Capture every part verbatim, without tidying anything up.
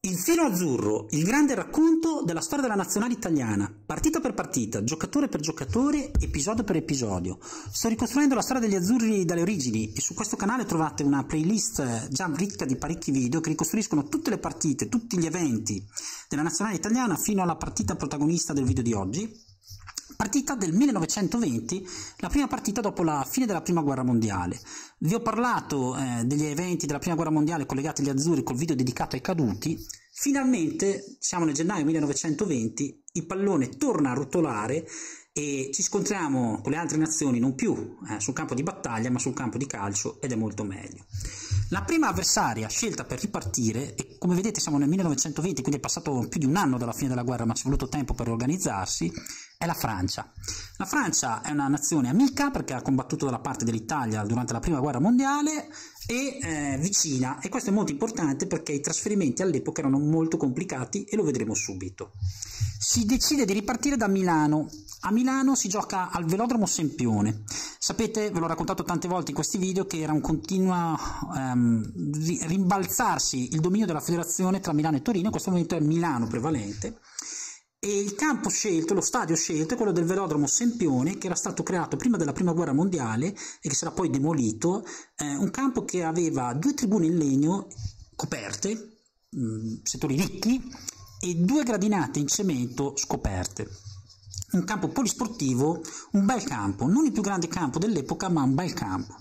Il filo azzurro, il grande racconto della storia della nazionale italiana, partita per partita, giocatore per giocatore, episodio per episodio. Sto ricostruendo la storia degli azzurri dalle origini e su questo canale trovate una playlist già ricca di parecchi video che ricostruiscono tutte le partite, tutti gli eventi della nazionale italiana fino alla partita protagonista del video di oggi. Partita del millenovecentoventi, la prima partita dopo la fine della prima guerra mondiale. Vi ho parlato eh, degli eventi della prima guerra mondiale collegati agli azzurri col video dedicato ai caduti. Finalmente, siamo nel gennaio millenovecentoventi, il pallone torna a rotolare e ci scontriamo con le altre nazioni non più eh, sul campo di battaglia ma sul campo di calcio, ed è molto meglio. La prima avversaria scelta per ripartire, e come vedete siamo nel millenovecentoventi, quindi è passato più di un anno dalla fine della guerra ma ci è voluto tempo per organizzarsi, è la Francia. La Francia è una nazione amica perché ha combattuto dalla parte dell'Italia durante la prima guerra mondiale e eh, vicina, e questo è molto importante perché i trasferimenti all'epoca erano molto complicati e lo vedremo subito. Si decide di ripartire da Milano. A Milano si gioca al Velodromo Sempione. Sapete, ve l'ho raccontato tante volte in questi video, che era un continuo um, rimbalzarsi il dominio della federazione tra Milano e Torino. In questo momento è Milano prevalente. E il campo scelto, lo stadio scelto, è quello del Velodromo Sempione, che era stato creato prima della prima guerra mondiale e che sarà poi demolito. Eh, un campo che aveva due tribune in legno coperte, mh, settori ricchi, e due gradinate in cemento scoperte. Un campo polisportivo, un bel campo, non il più grande campo dell'epoca, ma un bel campo.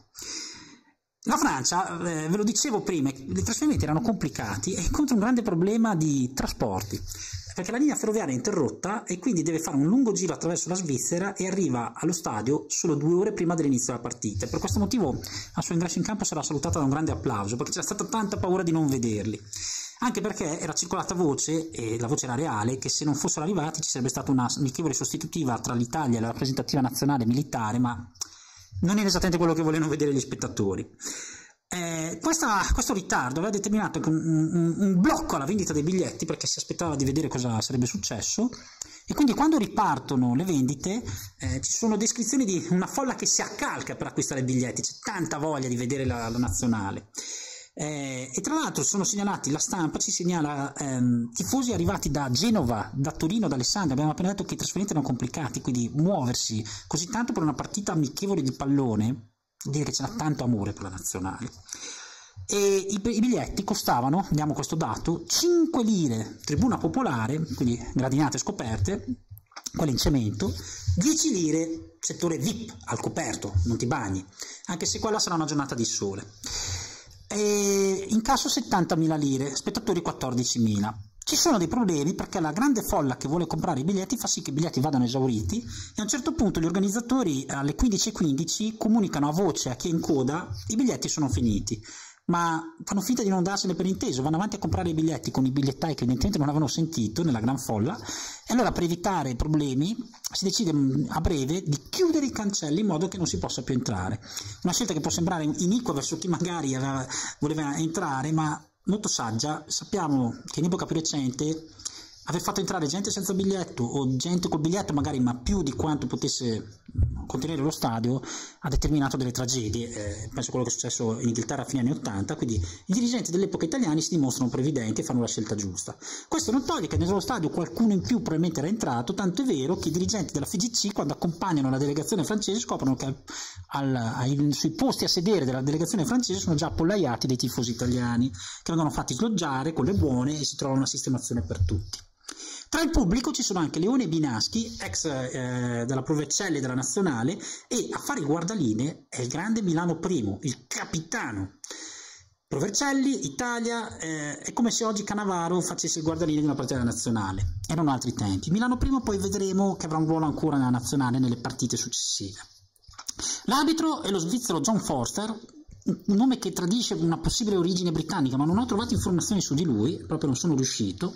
La Francia, eh, ve lo dicevo prima, i trasferimenti erano complicati e incontra un grande problema di trasporti, perché la linea ferroviaria è interrotta e quindi deve fare un lungo giro attraverso la Svizzera e arriva allo stadio solo due ore prima dell'inizio della partita. Per questo motivo al suo ingresso in campo sarà salutata da un grande applauso, perché c'era stata tanta paura di non vederli. Anche perché era circolata voce, e la voce era reale, che se non fossero arrivati ci sarebbe stata una amichevole sostitutiva tra l'Italia e la rappresentativa nazionale militare, ma non era esattamente quello che volevano vedere gli spettatori. Eh, questa, questo ritardo aveva determinato un, un, un blocco alla vendita dei biglietti, perché si aspettava di vedere cosa sarebbe successo, e quindi quando ripartono le vendite eh, ci sono descrizioni di una folla che si accalca per acquistare biglietti, c'è tanta voglia di vedere la, la nazionale. Eh, e tra l'altro sono segnalati, la stampa ci segnala ehm, tifosi arrivati da Genova, da Torino, da Alessandria. Abbiamo appena detto che i trasferimenti erano complicati, quindi muoversi così tanto per una partita amichevole di pallone vuol dire che c'era tanto amore per la nazionale. E i, i biglietti costavano, vediamo questo dato, cinque lire tribuna popolare, quindi gradinate scoperte, quelle in cemento, dieci lire settore V I P al coperto, non ti bagni, anche se quella sarà una giornata di sole. E incasso settantamila lire, spettatori quattordicimila. Ci sono dei problemi perché la grande folla che vuole comprare i biglietti fa sì che i biglietti vadano esauriti, e a un certo punto gli organizzatori alle quindici e quindici comunicano a voce a chi è in coda: i biglietti sono finiti. Ma fanno finta di non darsene per inteso, vanno avanti a comprare i biglietti con i bigliettai che evidentemente non avevano sentito nella gran folla, e allora per evitare problemi si decide a breve di chiudere i cancelli in modo che non si possa più entrare. Una scelta che può sembrare iniqua verso chi magari aveva, voleva entrare, ma molto saggia. Sappiamo che in epoca più recente aver fatto entrare gente senza biglietto o gente col biglietto magari ma più di quanto potesse contenere lo stadio ha determinato delle tragedie. Eh, penso a quello che è successo in Inghilterra a fine anni ottanta, quindi i dirigenti dell'epoca italiani si dimostrano previdenti e fanno la scelta giusta. Questo non toglie che nello stadio qualcuno in più probabilmente era entrato, tanto è vero che i dirigenti della F I G C, quando accompagnano la delegazione francese, scoprono che al, ai, sui posti a sedere della delegazione francese sono già appollaiati dei tifosi italiani che vengono fatti sloggiare con le buone e si trova una sistemazione per tutti. Tra il pubblico ci sono anche Leone Binaschi, ex eh, della Provercelli della Nazionale, e a fare il guardaline è il grande Milano Primo, il capitano. Provercelli, Italia, eh, è come se oggi Cannavaro facesse il guardaline di una partita della Nazionale. Erano altri tempi. Milano Primo poi vedremo che avrà un ruolo ancora nella Nazionale nelle partite successive. L'arbitro è lo svizzero John Forster, un nome che tradisce una possibile origine britannica, ma non ho trovato informazioni su di lui, proprio non sono riuscito.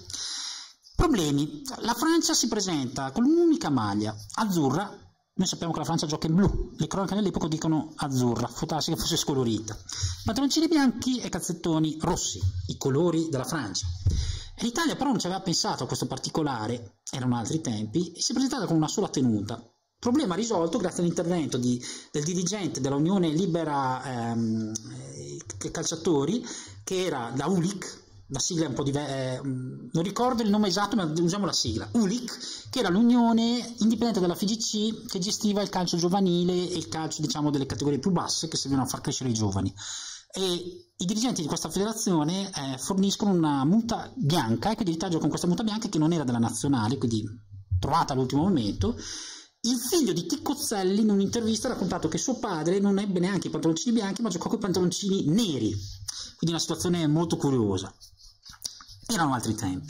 Problemi. La Francia si presenta con un'unica maglia azzurra. Noi sappiamo che la Francia gioca in blu, le cronache dell'epoca dicono azzurra, fotarsi che fosse scolorita. Pantaloncini bianchi e calzettoni rossi, i colori della Francia. E l'Italia però non ci aveva pensato a questo particolare, erano altri tempi, e si è presentata con una sola tenuta. Problema risolto grazie all'intervento di, del dirigente dell'Unione Libera ehm, Calciatori, che era da Ulick, la sigla è un po' diversa, non ricordo il nome esatto, ma usiamo la sigla, U L I C, che era l'unione indipendente della F I G C che gestiva il calcio giovanile e il calcio, diciamo, delle categorie più basse che servivano a far crescere i giovani. E i dirigenti di questa federazione eh, forniscono una multa bianca, e quindi l'Italia con questa multa bianca, che non era della nazionale, quindi trovata all'ultimo momento. Il figlio di Ticcozzelli in un'intervista ha raccontato che suo padre non ebbe neanche i pantaloncini bianchi, ma giocò con i pantaloncini neri, quindi una situazione molto curiosa. Erano altri tempi.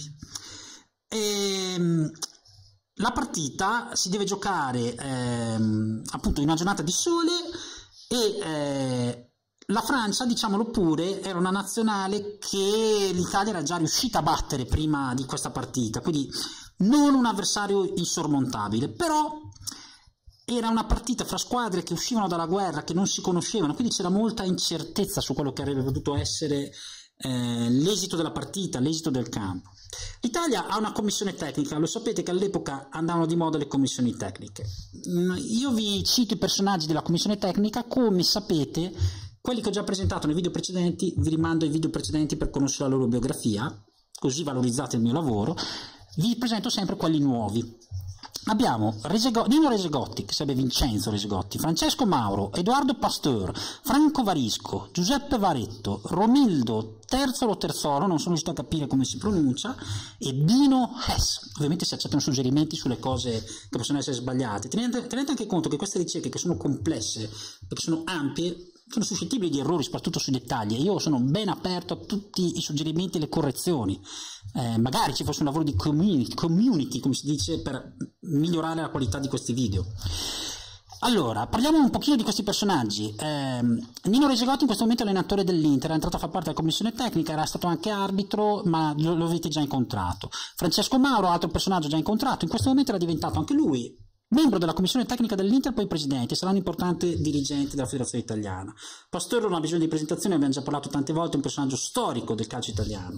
E, la partita si deve giocare ehm, appunto in una giornata di sole, e eh, la Francia, diciamolo pure, era una nazionale che l'Italia era già riuscita a battere prima di questa partita, quindi non un avversario insormontabile, però era una partita fra squadre che uscivano dalla guerra, che non si conoscevano, quindi c'era molta incertezza su quello che avrebbe potuto essere eh, l'esito della partita, l'esito del campo. L'Italia ha una commissione tecnica, lo sapete che all'epoca andavano di moda le commissioni tecniche. Io vi cito i personaggi della commissione tecnica, come sapete, quelli che ho già presentato nei video precedenti, vi rimando ai video precedenti per conoscere la loro biografia, così valorizzate il mio lavoro. Vi presento sempre quelli nuovi. Abbiamo Resego- Nino Resegotti, che sarebbe Vincenzo Resegotti, Francesco Mauro, Edoardo Pasteur, Franco Varisco, Giuseppe Varetto, Romildo Terzolo Terzolo, non sono riuscito a capire come si pronuncia, e Bino Hess. Ovviamente si accettano suggerimenti sulle cose che possono essere sbagliate. Tenete, tenete anche conto che queste ricerche, che sono complesse, perché sono ampie, sono suscettibili di errori, soprattutto sui dettagli, e io sono ben aperto a tutti i suggerimenti e le correzioni. Eh, magari ci fosse un lavoro di community, community, come si dice, per migliorare la qualità di questi video. Allora, parliamo un pochino di questi personaggi. Eh, Nino Resegotti in questo momento è allenatore dell'Inter, è entrato a far parte della commissione tecnica, era stato anche arbitro, ma lo, lo avete già incontrato. Francesco Mauro, altro personaggio già incontrato, in questo momento era diventato anche lui membro della commissione tecnica dell'Inter, poi presidente, sarà un importante dirigente della federazione italiana. Pastore non ha bisogno di presentazione, abbiamo già parlato tante volte, è un personaggio storico del calcio italiano.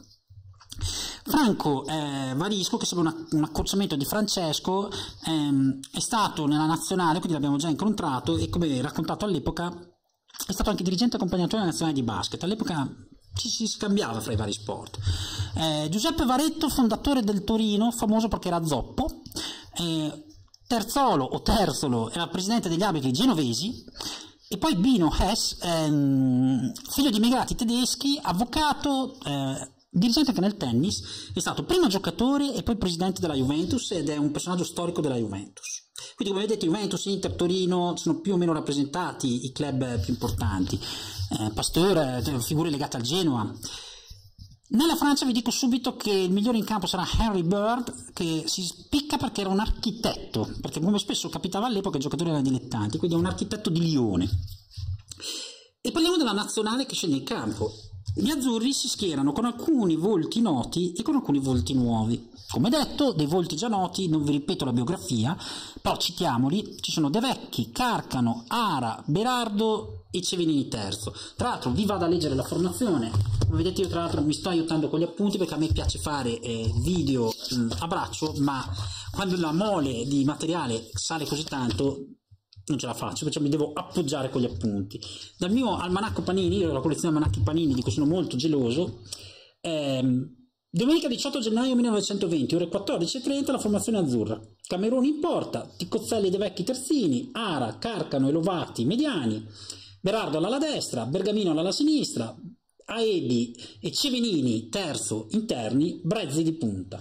Franco eh, Varisco, che sembra una, un accorciamento di Francesco, ehm, è stato nella nazionale, quindi l'abbiamo già incontrato, e come raccontato all'epoca è stato anche dirigente accompagnatore della nazionale di basket. All'epoca ci si scambiava fra i vari sport. eh, Giuseppe Varetto, fondatore del Torino, famoso perché era zoppo. eh, Terzolo o Terzolo era presidente degli arbitri genovesi. E poi Bino Hess, ehm, figlio di immigrati tedeschi, avvocato, eh, dirigente anche nel tennis, è stato prima giocatore e poi presidente della Juventus, ed è un personaggio storico della Juventus. Quindi, come vedete, Juventus, Inter, Torino sono più o meno rappresentati i club più importanti. eh, Pasteur, figure legate al Genoa. Nella Francia vi dico subito che il migliore in campo sarà Henry Bird, che si spicca perché era un architetto, perché come spesso capitava all'epoca i giocatori erano dilettanti, quindi è un architetto di Lione. E parliamo della nazionale che scende in campo. Gli azzurri si schierano con alcuni volti noti e con alcuni volti nuovi. Come detto, dei volti già noti, non vi ripeto la biografia, però citiamoli: ci sono De Vecchi, Carcano, Ara, Berardo e Cevenini terzo. Tra l'altro vi vado a leggere la formazione. Come vedete, io tra l'altro mi sto aiutando con gli appunti, perché a me piace fare eh, video mh, a braccio, ma quando la mole di materiale sale così tanto non ce la faccio, perciò mi devo appoggiare con gli appunti. Dal mio almanacco Panini, io ho la collezione almanacchi Panini di cui sono molto geloso. ehm, Domenica diciotto gennaio millenovecentoventi, ore quattordici e trenta, la formazione azzurra. Cameroni in porta, Ticcozzelli, De Vecchi terzini, Ara, Carcano e Lovati mediani, Berardo all'ala destra, Bergamino all'ala sinistra, Aebi e Cevenini terzo interni, Brezzi di punta.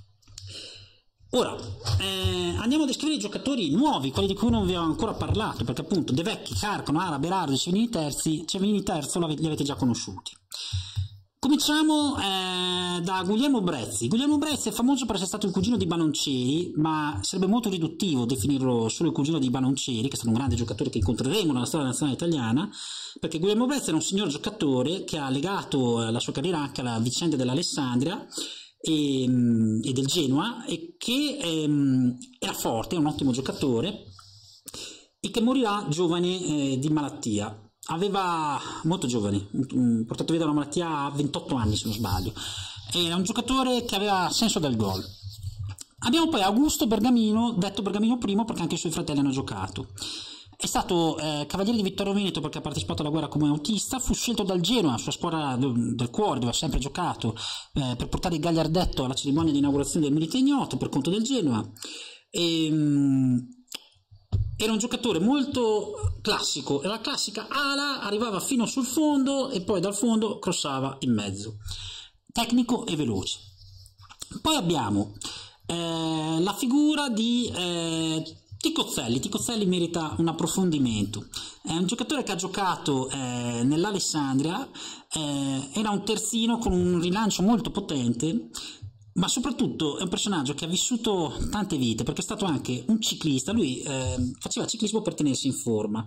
Ora, eh, andiamo a descrivere i giocatori nuovi, quelli di cui non vi ho ancora parlato, perché appunto De Vecchi, Carcano, Ara, Berardo e Cevenini terzi, Cevenini terzo li avete già conosciuti. Cominciamo eh, da Guglielmo Brezzi. Guglielmo Brezzi è famoso per essere stato il cugino di Banonceri, ma sarebbe molto riduttivo definirlo solo il cugino di Banonceri, che è stato un grande giocatore che incontreremo nella storia nazionale italiana, perché Guglielmo Brezzi era un signor giocatore che ha legato la sua carriera anche alla vicenda dell'Alessandria e, e del Genoa, e che ehm, era forte, è un ottimo giocatore, e che morirà giovane eh, di malattia. Aveva molto giovane, portato via da una malattia a ventotto anni se non sbaglio. Era un giocatore che aveva senso del gol. Abbiamo poi Augusto Bergamino, detto Bergamino primo perché anche i suoi fratelli hanno giocato. È stato eh, cavaliere di Vittorio Veneto perché ha partecipato alla guerra come autista, fu scelto dal Genoa, sua squadra del cuore dove ha sempre giocato, eh, per portare il gagliardetto alla cerimonia di inaugurazione del Milite Ignoto per conto del Genoa. E, um, era un giocatore molto classico, era la classica ala, arrivava fino sul fondo e poi dal fondo crossava in mezzo, tecnico e veloce. Poi abbiamo eh, la figura di eh, Ticozzelli. Ticozzelli merita un approfondimento. È un giocatore che ha giocato eh, nell'Alessandria, eh, era un terzino con un rilancio molto potente, ma soprattutto è un personaggio che ha vissuto tante vite perché è stato anche un ciclista. Lui eh, faceva ciclismo per tenersi in forma.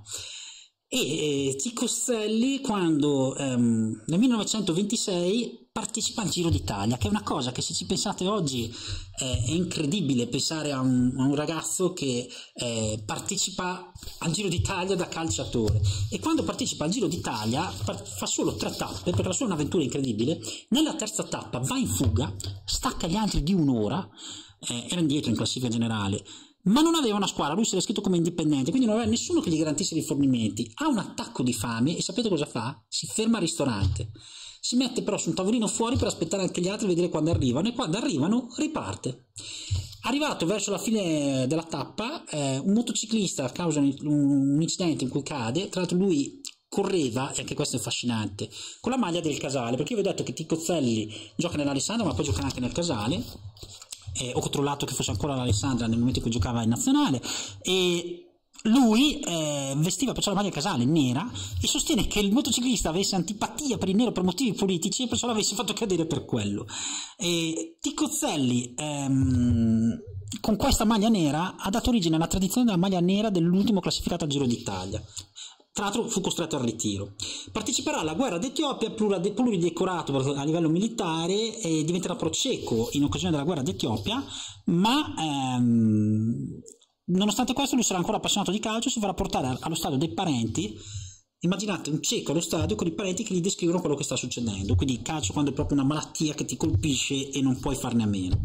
E eh, Ticozzelli, quando ehm, nel millenovecentoventisei partecipa al Giro d'Italia, che è una cosa che, se ci pensate oggi, eh, è incredibile pensare a un, a un ragazzo che eh, partecipa al Giro d'Italia da calciatore. E quando partecipa al Giro d'Italia fa solo tre tappe, perché la sua è un'avventura incredibile. Nella terza tappa va in fuga, stacca gli altri di un'ora, eh, era indietro in classifica generale, ma non aveva una squadra, lui si era iscritto come indipendente, quindi non aveva nessuno che gli garantisse rifornimenti. Ha un attacco di fame e sapete cosa fa? Si ferma al ristorante, si mette però su un tavolino fuori per aspettare anche gli altri e vedere quando arrivano, e quando arrivano riparte. Arrivato verso la fine della tappa, eh, un motociclista causa un, un incidente in cui cade. Tra l'altro lui correva, e anche questo è affascinante, con la maglia del Casale, perché io vi ho detto che Ticozzelli gioca nell'Alessandria ma poi gioca anche nel Casale. Eh, ho controllato che fosse ancora l'Alessandria nel momento in cui giocava in nazionale, e lui eh, vestiva perciò la maglia Casale nera e sostiene che il motociclista avesse antipatia per il nero per motivi politici e perciò l'avesse fatto cadere per quello. E Ticozzelli ehm, con questa maglia nera ha dato origine alla tradizione della maglia nera dell'ultimo classificato al Giro d'Italia. Tra l'altro fu costretto al ritiro. Parteciperà alla guerra d'Etiopia, pluridecorato a livello militare, e diventerà proceco in occasione della guerra d'Etiopia, ma ehm, nonostante questo lui sarà ancora appassionato di calcio e si farà portare allo stadio dei parenti. Immaginate un cieco allo stadio con i parenti che gli descrivono quello che sta succedendo. Quindi il calcio quando è proprio una malattia che ti colpisce e non puoi farne a meno.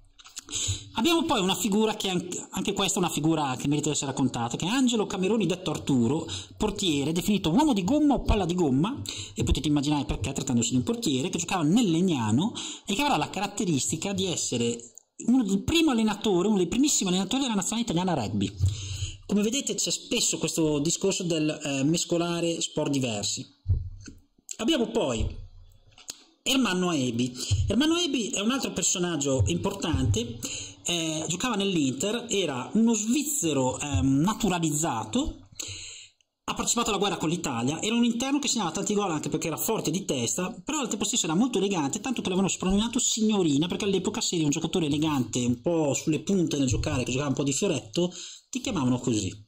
Abbiamo poi una figura che anche, anche questa è una figura che merita di essere raccontata, che è Angelo Cameroni, detto Arturo, portiere, definito uomo di gomma o palla di gomma, e potete immaginare perché, trattandosi di un portiere che giocava nel Legnano e che avrà la caratteristica di essere uno del primo allenatore, uno dei primissimi allenatori della nazionale italiana rugby. Come vedete c'è spesso questo discorso del eh, mescolare sport diversi. Abbiamo poi Ermanno Aebi. Ermanno Aebi è un altro personaggio importante, eh, giocava nell'Inter, era uno svizzero eh, naturalizzato, ha partecipato alla guerra con l'Italia, era un interno che segnava tanti gol anche perché era forte di testa, però al tempo stesso era molto elegante, tanto che l'avevano soprannominato signorina, perché all'epoca se eri un giocatore elegante, un po' sulle punte nel giocare, che giocava un po' di fioretto, ti chiamavano così.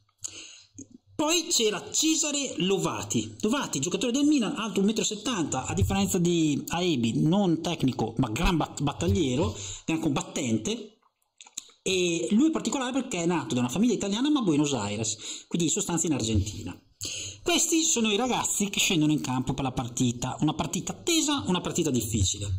Poi c'era Cesare Lovati. Lovati, giocatore del Milan, alto uno virgola settanta metri, a differenza di Aebi, non tecnico ma gran bat- battagliero, gran combattente. E lui è particolare perché è nato da una famiglia italiana ma a Buenos Aires, quindi in sostanza in Argentina. Questi sono i ragazzi che scendono in campo per la partita, una partita tesa, una partita difficile.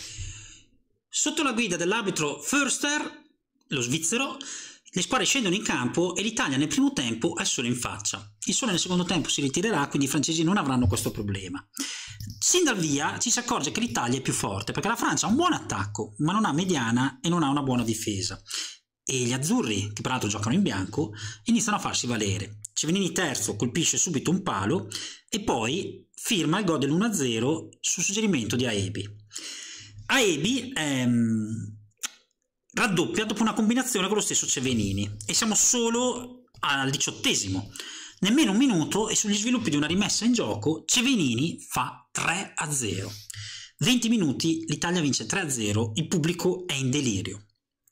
Sotto la guida dell'arbitro Förster, lo svizzero, le squadre scendono in campo e l'Italia nel primo tempo ha il sole in faccia. Il sole nel secondo tempo si ritirerà, quindi i francesi non avranno questo problema. Sin dal via ci si accorge che l'Italia è più forte, perché la Francia ha un buon attacco, ma non ha mediana e non ha una buona difesa. E gli azzurri, che peraltro giocano in bianco, iniziano a farsi valere. Cevenini terzo colpisce subito un palo e poi firma il gol dell'uno a zero su suggerimento di Aebi. Aebi ehm, raddoppia dopo una combinazione con lo stesso Cevenini e siamo solo al diciottesimo. Nemmeno un minuto e sugli sviluppi di una rimessa in gioco Cevenini fa tre a zero. venti minuti, l'Italia vince tre a zero, il pubblico è in delirio.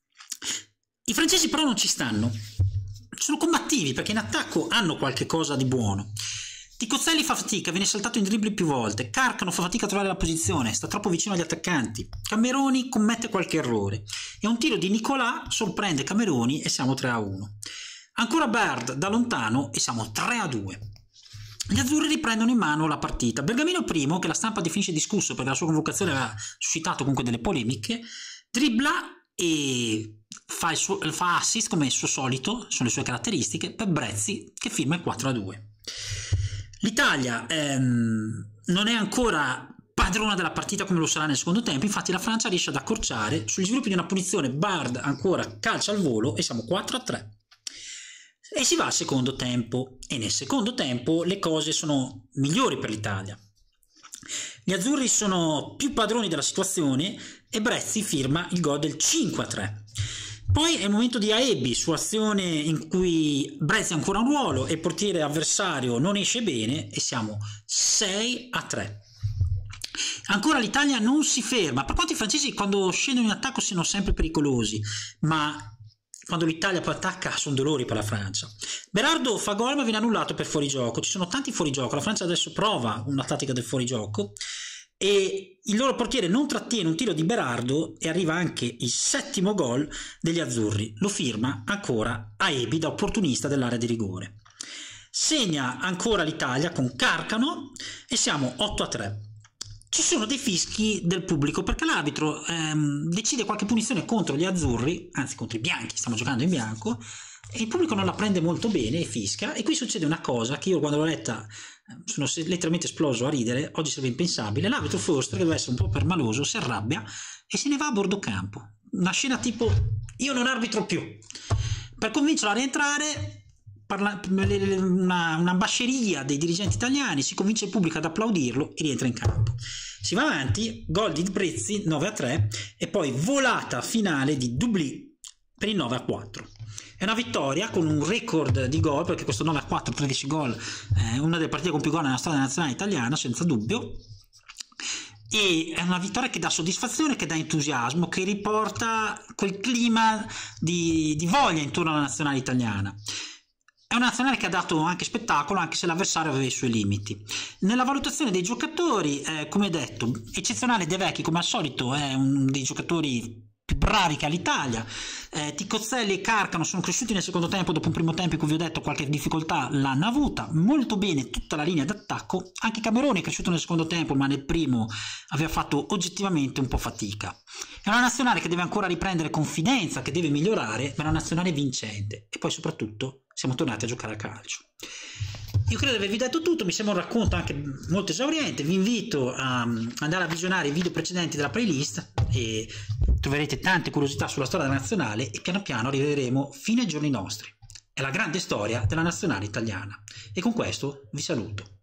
I francesi però non ci stanno, sono combattivi perché in attacco hanno qualche cosa di buono. Ticozzelli fa fatica, viene saltato in dribbling più volte, Carcano fa fatica a trovare la posizione, sta troppo vicino agli attaccanti, Cameroni commette qualche errore e un tiro di Nicolà sorprende Cameroni e siamo tre a uno. Ancora Baird da lontano e siamo tre a due. Gli azzurri riprendono in mano la partita. Bergamino primo, che la stampa definisce discusso perché la sua convocazione aveva suscitato comunque delle polemiche, dribbla e fa, il suo, fa assist come il suo solito, sono le sue caratteristiche, per Brezzi che firma il quattro a due. L'Italia ehm, non è ancora padrona della partita come lo sarà nel secondo tempo, infatti la Francia riesce ad accorciare sugli sviluppi di una punizione. Bard ancora calcia al volo e siamo quattro a tre e si va al secondo tempo, e nel secondo tempo le cose sono migliori per l'Italia. Gli azzurri sono più padroni della situazione e Brezzi firma il gol del cinque a tre. Poi è il momento di Aebi su azione in cui Brezzi ha ancora un ruolo e il portiere avversario non esce bene e siamo sei a tre. Ancora l'Italia non si ferma, per quanto i francesi quando scendono in attacco siano sempre pericolosi, ma quando l'Italia poi attacca sono dolori per la Francia. Berardo fa gol ma viene annullato per fuorigioco, ci sono tanti fuorigioco, la Francia adesso prova una tattica del fuorigioco e il loro portiere non trattiene un tiro di Berardo e arriva anche il settimo gol degli azzurri, lo firma ancora Aebi da opportunista dell'area di rigore. Segna ancora l'Italia con Carcano e siamo otto a tre. Ci sono dei fischi del pubblico perché l'arbitro ehm, decide qualche punizione contro gli azzurri, anzi contro i bianchi, stiamo giocando in bianco, e il pubblico non la prende molto bene e fischia, e qui succede una cosa che io quando l'ho letta sono letteralmente esploso a ridere, oggi sarebbe impensabile. L'arbitro Foster, che deve essere un po' permaloso, si arrabbia e se ne va a bordo campo, una scena tipo io non arbitro più, per convincerlo a rientrare. Parla, una, una basceria dei dirigenti italiani, si convince il pubblico ad applaudirlo e rientra in campo. Si va avanti, gol di Brezzi nove a tre e poi volata finale di Dubly per il nove a quattro. È una vittoria con un record di gol, perché questo nove a quattro, tredici gol, è una delle partite con più gol nella storia nazionale italiana, senza dubbio. E è una vittoria che dà soddisfazione, che dà entusiasmo, che riporta quel clima di, di voglia intorno alla nazionale italiana. È una nazionale che ha dato anche spettacolo, anche se l'avversario aveva i suoi limiti. Nella valutazione dei giocatori, eh, come detto, eccezionale De Vecchi, come al solito è uno dei giocatori più bravi che ha l'Italia. eh, Ticozzelli e Carcano sono cresciuti nel secondo tempo, dopo un primo tempo in cui vi ho detto qualche difficoltà l'hanno avuta. Molto bene tutta la linea d'attacco, anche Camerone è cresciuto nel secondo tempo, ma nel primo aveva fatto oggettivamente un po' fatica. È una nazionale che deve ancora riprendere confidenza, che deve migliorare, ma è una nazionale vincente, e poi soprattutto siamo tornati a giocare a calcio. Io credo di avervi detto tutto, mi sembra un racconto anche molto esauriente. Vi invito a andare a visionare i video precedenti della playlist e troverete tante curiosità sulla storia della nazionale, e piano piano arriveremo fino ai giorni nostri. È la grande storia della nazionale italiana, e con questo vi saluto.